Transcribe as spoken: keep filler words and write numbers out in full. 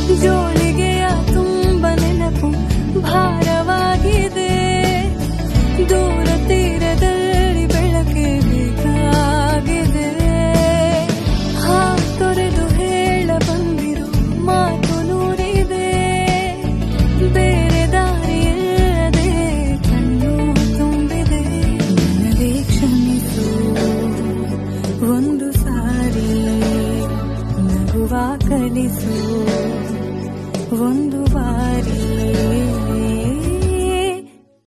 ಜೋಳಿಗೆಯ ತುಂಬ ನೆನಪು ಭಾರವಾಗಿದೆ. ದೂರ ತೀರದಲ್ಲಿ ಬೆಳಕೆ ಬೇಕಾಗಿದೆ. ಹಾ ತೊರೆದು ಹೇಳ ಬಂದಿರು ಮಾತು ನೂರಿದೆ. ಬೇರೆ ದಾರಿಯಿಲ್ಲದೆ ಕಣ್ಣು ತುಂಬಿದೆ. ನನಗೆ ಕ್ಷಮಿಸು ಒಂದು ಸಾರಿ, ನಗುವ ಕಲಿಸು ಒಂದು ಬಾರಿ.